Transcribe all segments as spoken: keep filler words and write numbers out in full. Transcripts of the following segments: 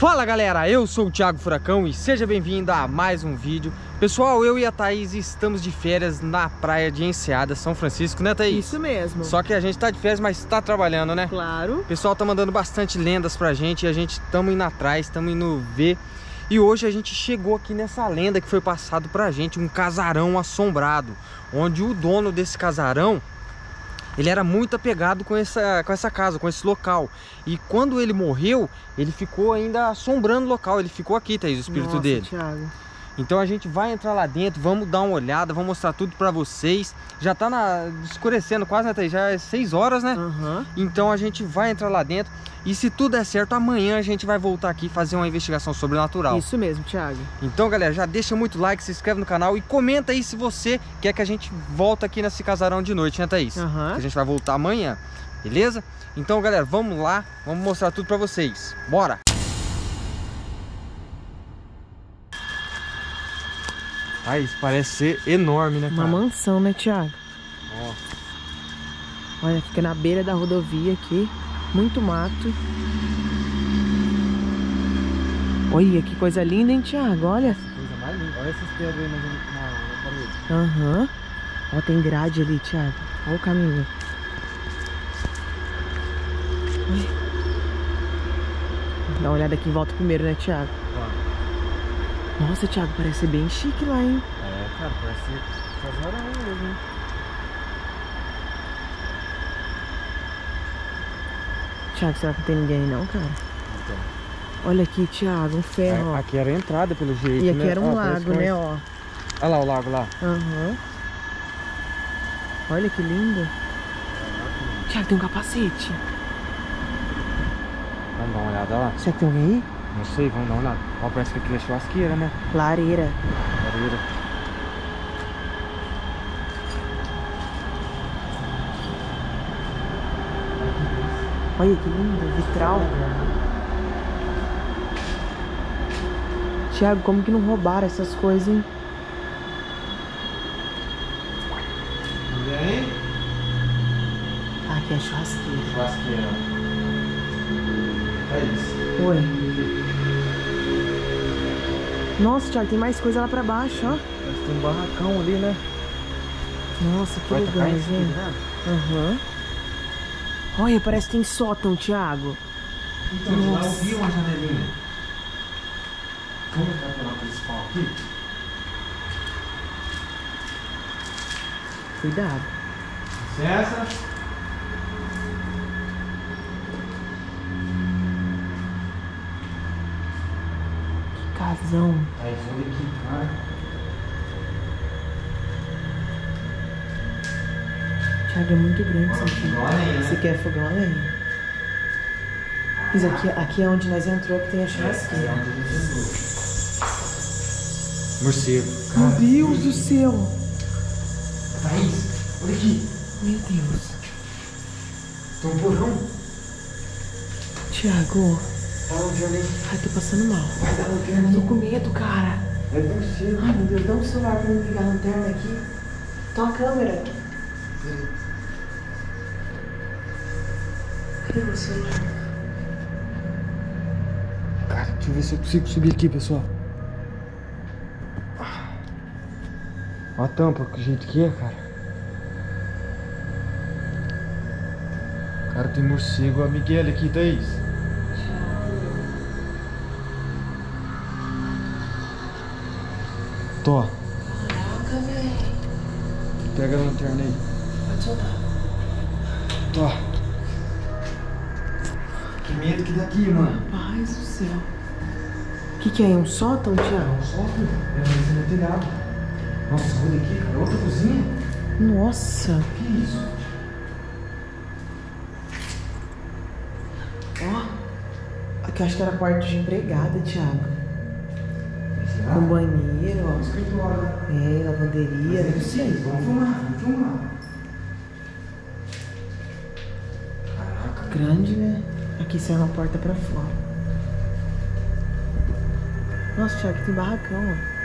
Fala galera, eu sou o Thiago Furacão e seja bem-vindo a mais um vídeo. Pessoal, eu e a Thaís estamos de férias na praia de Enseada, São Francisco, né Thaís? Isso mesmo. Só que a gente tá de férias, mas tá trabalhando, né? Claro. O pessoal tá mandando bastante lendas pra gente e a gente tamo indo atrás, tamo indo ver. E hoje a gente chegou aqui nessa lenda que foi passado pra gente, um casarão assombrado, onde o dono desse casarão, ele era muito apegado com essa, com essa casa, com esse local. E quando ele morreu, ele ficou ainda assombrando o local. Ele ficou aqui, Thaís, o espírito Nossa, dele. Thiago. Então a gente vai entrar lá dentro, vamos dar uma olhada, vamos mostrar tudo pra vocês. Já tá na, escurecendo quase, né, Thaís? Já é seis horas, né? Uhum. Então a gente vai entrar lá dentro. E se tudo der certo, amanhã a gente vai voltar aqui e fazer uma investigação sobrenatural. Isso mesmo, Thiago. Então, galera, já deixa muito like, se inscreve no canal e comenta aí se você quer que a gente volta aqui nesse casarão de noite, né, Thaís? Uhum. Que a gente vai voltar amanhã, beleza? Então, galera, vamos lá, vamos mostrar tudo pra vocês. Bora! Ah, isso parece ser enorme, né, cara? Uma mansão, né, Thiago? Nossa. Olha, fica na beira da rodovia aqui. Muito mato. Olha, que coisa linda, hein, Thiago? Olha. Essa coisa mais linda. Olha essas pedras aí na, na, na parede. Aham. Uhum. Ó, tem grade ali, Thiago. Olha o caminho. Olha. Dá uma olhada aqui em volta primeiro, né, Thiago? Ó. Nossa, Thiago, parece ser bem chique lá, hein? É, cara, parece casarão mesmo, hein? Thiago, será que não tem ninguém aí não, cara? Então. Olha aqui, Thiago, um ferro, ó. Aqui era a entrada, pelo jeito, E aqui né? era um Ó, lago, né, ó. Olha lá o lago lá. Aham. Uhum. Olha que lindo. Thiago, tem um capacete. Vamos dar uma olhada lá? Será que tem alguém aí? Não sei, vamos dar uma olhada. Ó, parece que aqui é churrasqueira, né? Lareira. Lareira. Olha que lindo, vitral. Thiago, como que não roubaram essas coisas, hein? Ninguém? Ah, aqui é churrasqueira. Churrasqueira. É isso. Oi. Nossa, Thiago, tem mais coisa lá pra baixo, ó. Parece que tem um barracão ali, né? Nossa, que Vai legal, tacar em gente. cima, né? Aham. Olha, parece que tem sótão, Thiago. Então, lá eu Nossa. vi uma janelinha. Vamos entrar pela principal aqui? Cuidado. Licença. Que casão. Aí, olha aqui, cara. Thiago, é muito grande isso aqui. Fogão a lenha, né? Esse aqui é fogão a lenha. Isso aqui, aqui é onde nós entrou, que tem a churrasqueira. Morcego. Meu Deus do céu. Thaís, olha aqui. Meu Deus. Tem um porão. Thiago. Olha onde eu nem. Ai, tô passando mal. Vai dar lanterna. Tô com medo, cara. É morcego. Ai, meu Deus, dá um celular pra mim ligar a lanterna aqui. Toma a câmera. Cadê o celular? Cara, deixa eu ver se eu consigo subir aqui, pessoal. Olha a tampa, que jeito que é, cara. Cara, tem morcego. A Miguel aqui, Thaís. Tô. Caraca, velho. Pega a lanterna aí. Pode soltar. Tô. Que medo que daqui, mano. Rapaz do céu. O que que é? Um sótão, Thiago? Só é mais no telhado. Nossa, olha aqui, cara. Outra cozinha. Nossa. Que isso? Ó. Aqui eu acho que era quarto de empregada, Thiago. Será? Com banheiro, ó. Escritório, né? É, lavanderia, não sei. Vamos filmar, vamos filmar. Caraca. Grande, né? Aqui sai uma porta pra fora. Nossa, Thiago, aqui tem barracão, ó.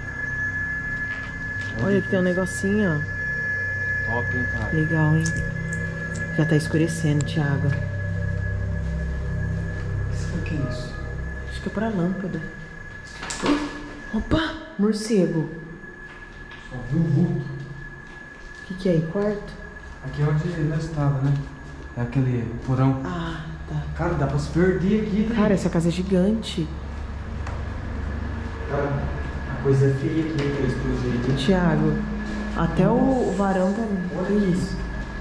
Olha, aqui tem um negocinho, ó. Top, hein, cara. Legal, hein? Já tá escurecendo, Thiago. O que é isso? Acho que que é pra lâmpada. Opa, morcego. Só viu o vulto. O que, que é aí? Quarto? Aqui é onde nós estávamos, né? É aquele porão. Ah, tá. Cara, dá pra se perder aqui, né? Cara, essa casa é gigante. Cara, a coisa é feia aqui, aqueles pelo jeito. Thiago, até o varão tá ali. Olha isso.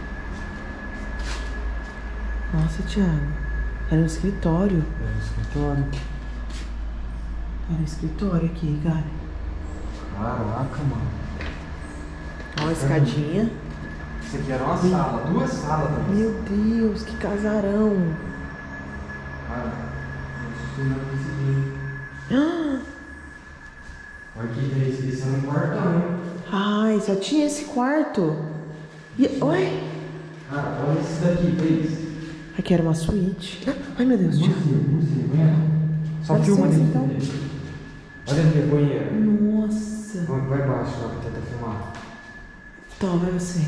Nossa, Thiago. Era um escritório. É um escritório. Era um escritório aqui, cara. Caraca, mano. Olha a escadinha. Isso aqui era uma sala, duas salas também. Meu Deus, que casarão. Cara, não não consegui. Ah, Olha aqui, esse, esse é um quartão. ai, só tinha esse quarto. E, oi? Cara, olha esse daqui, Cris. Aqui era uma suíte. Ai, meu Deus, Thiago. Museu, museu, vem. Só Dá filma licença, dentro então. dele. Olha aqui, a banheira. Nossa. Vai vai embaixo lá pra tentar filmar. Toma, vai você.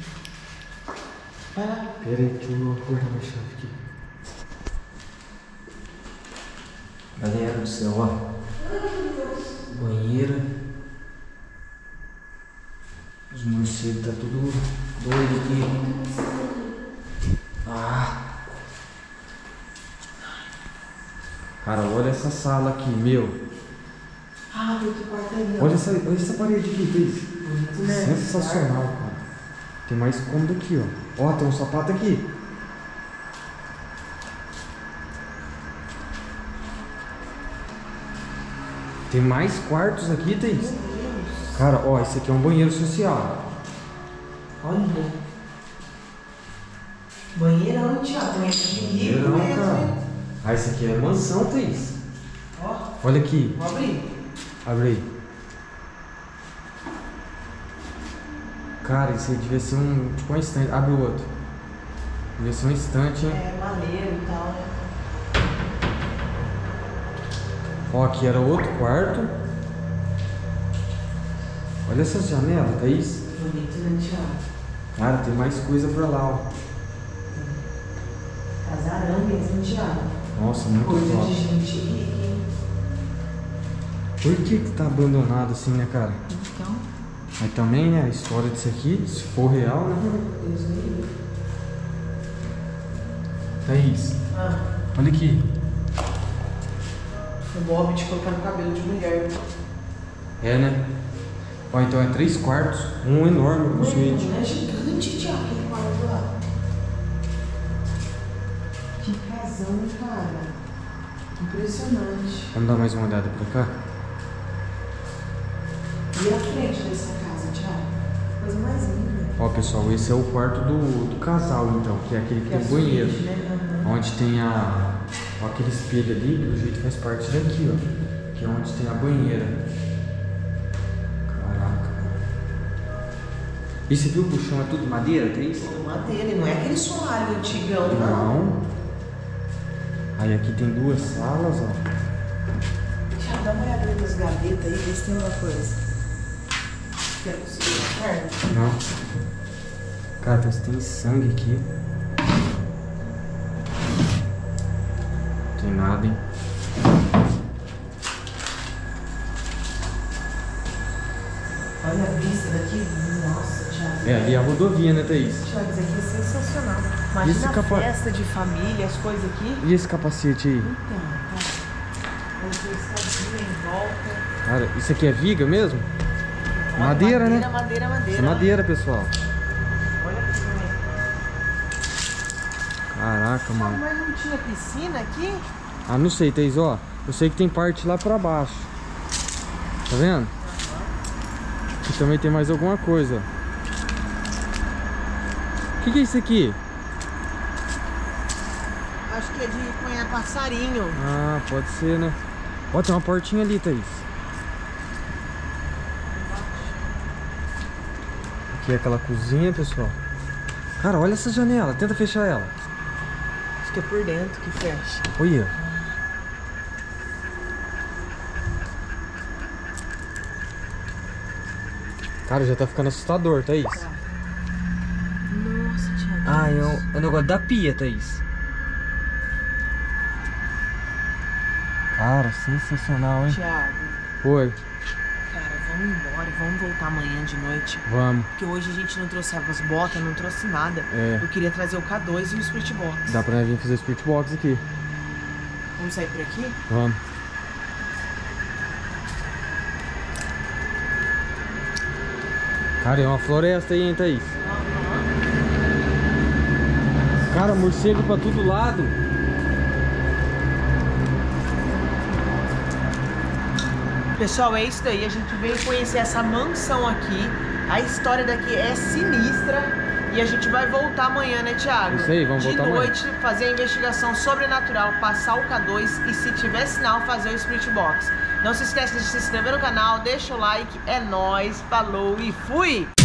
Vai lá. Pera aí, deixa eu cortar minha chave aqui. Galera do céu, ó. Banheira. Os morcegos tá tudo doido aqui. Ah. Cara, olha essa sala aqui, meu. Ah, tem outro quarto ali, ó. Olha essa, olha essa parede aqui, Cris. Bonito, né? Sensacional, cara. Tem mais cômodo aqui, ó. Ó, tem um sapato aqui. Tem mais quartos aqui, Thaís. Meu Deus. Cara, ó, esse aqui é um banheiro social. Olha. Banheirão, Thiago. Banheiro de rico Banheirão, mesmo, cara. hein? Ah, esse aqui é mansão, Thaís. Ó, Olha aqui. vou abrir. Abre aí. Cara, esse aí devia ser um, tipo um estante. Abre o outro. Devia ser um estante, hein? É, maneiro e tal, né? Ó, aqui era outro quarto. Olha essas janelas, Thaís. Bonito, né, Thiago? Cara, tem mais coisa pra lá, ó. Casarão mesmo, Thiago. Nossa, muito Coisa de top. gente rica, hein? Por que que tá abandonado assim, né, cara? Então, Mas também, né, a história disso aqui, se for real, né? Deus me livre. Thaís, Ah, olha aqui. o Bob te colocar no cabelo de mulher. É, né? Ó, então é três quartos, um enorme com suíte. É gigante, Thiago, aquele quarto lá. Que casão, cara. Impressionante. Vamos dar mais uma olhada pra cá? E a frente dessa casa, Thiago? Coisa mais linda. Ó, pessoal, esse é o quarto do, do casal, então, que é aquele que Que é tem a o banheiro. suíte, né? Aham. Onde tem a... Ó, aquele espelho ali, pelo jeito faz parte daqui, ó. Que é onde tem a banheira. Caraca. E você viu que o chão é tudo madeira, tem isso? Tudo madeira, e não é aquele soalho antigão, não. Não. Aí aqui tem duas salas, ó. Thiago, dá uma olhada nas gavetas aí, vê se tem alguma coisa. Quer conseguir uma perna? Não. Cara, parece que tem sangue aqui. Não tem nada, hein? Olha a vista daqui. Nossa, Thiago. É, ali é a rodovia, né, Thaís? Thiago, isso aqui é sensacional. E Imagina esse a capa- festa de família, as coisas aqui. E esse capacete aí? Então, tá. Vai ter escadinha em volta. Cara, isso aqui é viga mesmo? Olha, Madeira, madeira, né? Madeira, madeira. Isso é madeira, pessoal. Olha aqui também. Caraca, mano. Mas não tinha piscina aqui? Ah, não sei, Thaís, ó. Eu sei que tem parte lá pra baixo. Tá vendo? Aqui também tem mais alguma coisa. O que que é isso aqui? Acho que é de conhar passarinho. Ah, pode ser, né? Ó, tem uma portinha ali, Thaís. Aqui é aquela cozinha, pessoal. Cara, olha essa janela. Tenta fechar ela. Acho que é por dentro que fecha. Olha. Cara, já tá ficando assustador, Thaís. Nossa, Thiago. Ah, é o negócio da pia, Thaís. Cara, sensacional, hein? Thiago. Oi. Cara, vamos embora, vamos voltar amanhã de noite. Vamos. Porque hoje a gente não trouxe as botas, não trouxe nada. É. Eu queria trazer o K dois e o Spirit Box. Dá pra vir fazer o Spirit Box aqui. Vamos sair por aqui? Vamos. Cara, é uma floresta aí, hein, Thaís? Cara, morcego pra todo lado. Pessoal, é isso daí. A gente veio conhecer essa mansão aqui. A história daqui é sinistra. E a gente vai voltar amanhã, né, Thiago? Isso aí, vamos De voltar amanhã. noite, fazer a investigação sobrenatural, passar o K dois e, se tiver sinal, fazer o Spirit Box. Não se esqueça de se inscrever no canal, deixa o like. É nóis, falou e fui!